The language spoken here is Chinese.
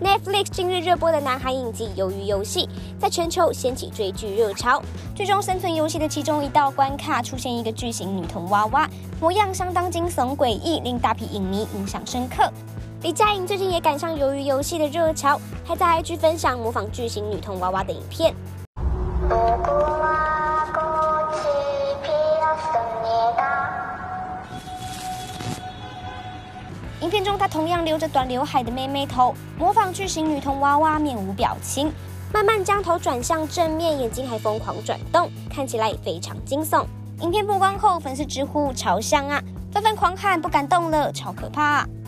Netflix 近日热播的南韩影集《鱿鱼游戏》在全球掀起追剧热潮。剧中生存游戏的其中一道关卡出现一个巨型女童娃娃，模样相当惊悚诡异，令大批影迷印象深刻。李佳颖最近也赶上鱿鱼游戏的热潮，还在 IG 分享模仿巨型女童娃娃的影片。影片中，她同样留着短刘海的妹妹头，模仿巨型女童娃娃，面无表情，慢慢将头转向正面，眼睛还疯狂转动，看起来非常惊悚。影片曝光后，粉丝直呼超像啊，纷纷狂喊不敢动了，超可怕啊！